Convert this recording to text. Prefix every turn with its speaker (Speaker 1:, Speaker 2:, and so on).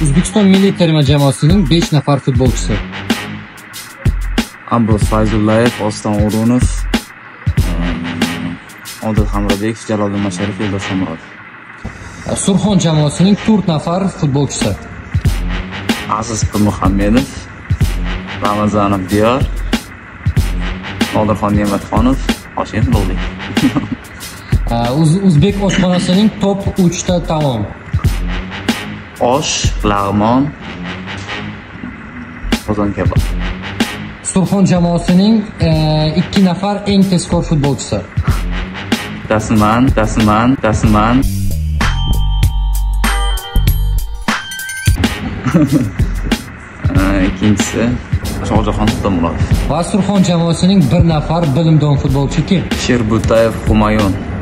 Speaker 1: O'zbekiston milliy terma jamoasining 5 nafar futbolchisi.
Speaker 2: Ambrus Fayzullayev, Oston O'runov, Odil Hamrabekov, Jaloliddin Masharipov, Eldor Shomurodov.
Speaker 1: Surxon jamoasining 4 nafar futbolchisi.
Speaker 2: Aziz Pirmuhammedov, Ramazanov Diyor, Nodirxon Ne'matxonov, Hoshim Nurli.
Speaker 1: O'zbek oshxonasining top 3 ta taom.
Speaker 2: Osh, lag'mon, qozon kabob.
Speaker 1: Surxon jamoasining 2 nafar eng tezkor futbolchisi.
Speaker 2: Dasman. Ikkinchisi Shohjahon Xudomurodov.
Speaker 1: Va Surxon jamoasining 1 nafar bilimdon futbolchisi kim?
Speaker 2: Sherbutayev Humayun.